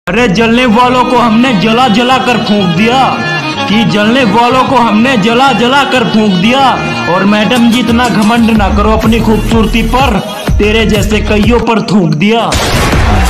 अरे जलने वालों को हमने जला जला कर फूंक दिया, कि जलने वालों को हमने जला जला कर फूंक दिया। और मैडम जी इतना घमंड ना करो अपनी खूबसूरती पर, तेरे जैसे कईयों पर थूक दिया।